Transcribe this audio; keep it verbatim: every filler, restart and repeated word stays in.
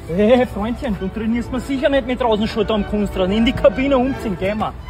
Hey, Freundchen, du trainierst mir sicher nicht mit Rasenschuhe am Kunstrasen. In die Kabine umziehen, gehen wir.